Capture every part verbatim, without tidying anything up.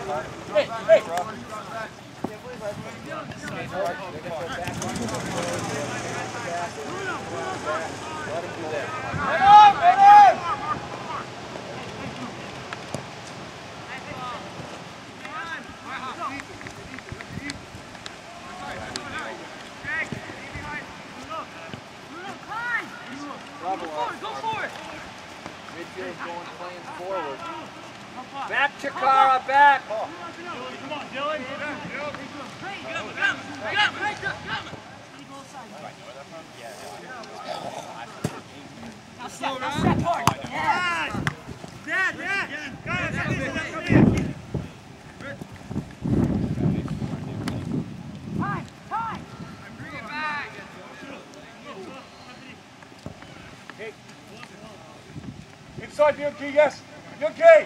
Hey, hey. Let him do that. Get up, get up! Go for it, go for it! Midfield's going, playing forward. Back, Chikara, back! Oh. Come on, Dylan. Now step, now step hard. Yes! Dad, Dad! Guys, come in, come in. Time, time! Bring it back! Okay. Inside the okay, yes. You okay?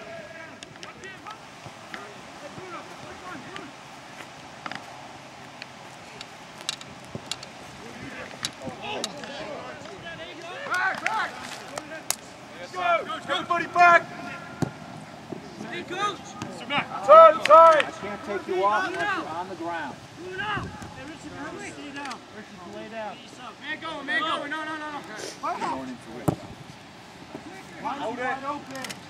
Everybody back! Hey, coach! Turn, turn! I can't take you off unless you're on the ground. Bruno! Hey, Richard, stay down. Richard, lay down. Man going, man going. No, no, no, no. Going into it. Wide open.